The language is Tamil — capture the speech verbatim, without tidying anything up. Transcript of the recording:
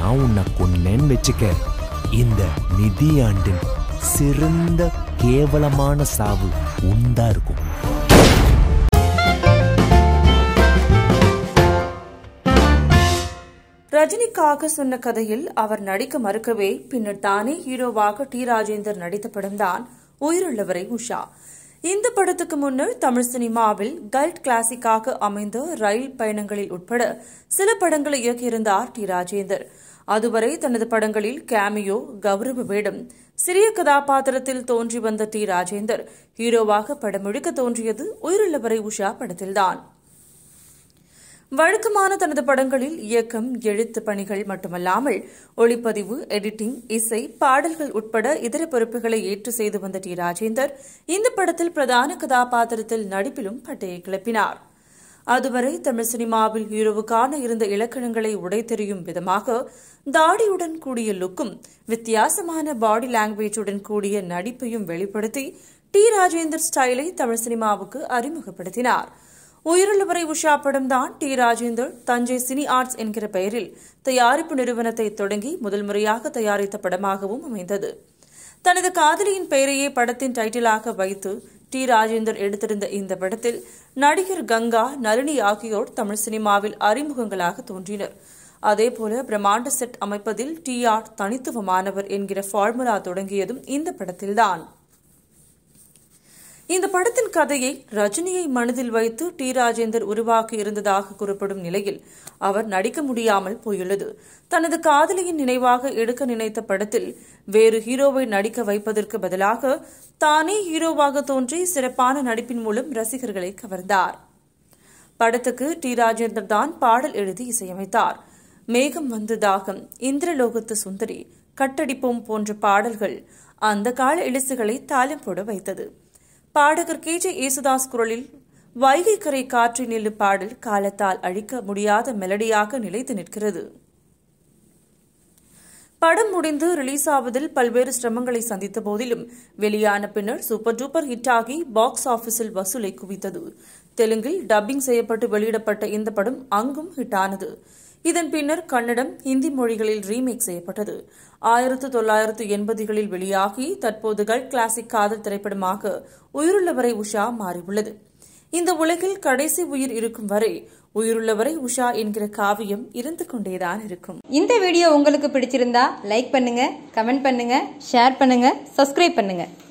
நான் உன்னை கொன்னேன்னு வச்சுக்க, இந்த நிதியாண்டின் சிறந்த கேவலமான சாவு உண்டா இருக்கும். ரஜினிக்காக சொன்ன கதையில் அவர் நடிக்க மறுக்கவே பின்னர் தானே ஹீரோவாக டி ராஜேந்தர் நடித்த படம்தான் உயிருள்ளவரை உஷா. இந்த படத்துக்கு முன்னர் தமிழ் சினிமாவில் கல்ட் கிளாசிக்காக அமைந்த ரயில் பயணங்களில் உட்பட சில படங்களை இயக்கியிருந்தார் டி ராஜேந்தர். அதுவரை தனது படங்களில் கேமியோ, கௌரவ வேடம், சிறிய கதாபாத்திரத்தில் தோன்றி வந்த டி ராஜேந்தர் ஹீரோவாக படம் முழுக்க தோன்றியது உயிருள்ளவரை உஷா படத்தில்தான். வழக்கமான தனது படங்களில் இயக்கம், எழுத்து பணிகள் மட்டுமல்லாமல் ஒளிப்பதிவு, எடிட்டிங், இசை, பாடல்கள் உட்பட இதர பொறுப்புகளை ஏற்று செய்து வந்த டி ராஜேந்தர் இந்த படத்தில் பிரதான கதாபாத்திரத்தில் நடிப்பிலும் பட்டையை கிளப்பினார். அதுவரை தமிழ் சினிமாவில் ஹீரோவுக்கான இருந்த இலக்கணங்களை உடைத்தெறியும் விதமாக தாடியுடன் கூடிய லுக்கும், வித்தியாசமான பாடி லாங்குவேஜுடன் கூடிய நடிப்பையும் வெளிப்படுத்தி டி ராஜேந்தர் ஸ்டைலை தமிழ் சினிமாவுக்கு அறிமுகப்படுத்தினார். உயிருள்ளவரை உஷா படம் தான் T Rajendar Thanjai cine arts என்கிற பெயரில் தயாரிப்பு நிறுவனத்தை தொடங்கி முதல் முறையாக தயாரித்த படமாகவும் அமைந்தது. தனது காதலியின் பெயரையே படத்தின் டைட்டிலாக வைத்து டி ராஜேந்தர் எடுத்திருந்த இந்த படத்தில் நடிகர் கங்கா, நளினி ஆகியோர் தமிழ் சினிமாவில் அறிமுகங்களாக தோன்றினர். அதேபோல பிரம்மாண்ட செட் அமைப்பதில் டி ஆர் தனித்துவமானவர் என்கிற ஃபார்முலா தொடங்கியதும் இந்த படத்தில்தான். இந்த படத்தின் கதையை ரஜினியை மனதில் வைத்து டி ராஜேந்தர் உருவாக்கி இருந்ததாக கூறப்படும் நிலையில் அவர் நடிக்க முடியாமல் போயுள்ளது. தனது காதலியின் நினைவாக எடுக்க நினைத்த படத்தில் வேறு ஹீரோவை நடிக்க வைப்பதற்கு பதிலாக தானே ஹீரோவாக தோன்றி சிறப்பான நடிப்பின் மூலம் ரசிகர்களை கவர்ந்தார். படத்துக்கு டி ராஜேந்தர் தான் பாடல் எழுதி இசையமைத்தார். மேகம் வந்து தாகம், இந்திரலோகத்து சுந்தரி, கட்டடிப்போம் போன்ற பாடல்கள் அந்த கால இலிசுகளை தாளம் போட வைத்தது. பாடகர் கே ஜே யேசுதாஸ் குரலில் வைகை கரை காற்றி நில்லு பாடல் காலத்தால் அழிக்க முடியாத மெலடியாக நிலைத்து நிற்கிறது. படம் முடிந்து ரிலீஸ் ஆவதில் பல்வேறு சிரமங்களை சந்தித்த போதிலும் வெளியான பின்னர் சூப்பர் டூப்பர் ஹிட்டாகி பாக்ஸ் ஆபீஸில் வசூலை குவித்தது. தெலுங்கில் டப்பிங் செய்யப்பட்டு வெளியிடப்பட்ட இந்த படம் அங்கும் ஹிட்டானது. இதன் பின்னர் கன்னடம், ஹிந்தி மொழிகளில் ரீமேக் செய்யப்பட்டது. ஆயிரத்து தொள்ளாயிரத்து எண்பதுகளில் வெளியாகி தற்போது கல்ட் கிளாசிக் காதல் திரைப்படமாக உயிருள்ளவரை உஷா மாறியுள்ளது. இந்த உலகில் கடைசி உயிர் இருக்கும் வரை உயிருள்ளவரை உஷா என்கிற காவியம் இருந்து கொண்டேதான் இருக்கும். இந்த வீடியோ உங்களுக்கு பிடிச்சிருந்தா லைக் பண்ணுங்க, கமெண்ட் பண்ணுங்க, ஷேர் பண்ணுங்க, சப்ஸ்கிரைப் பண்ணுங்க.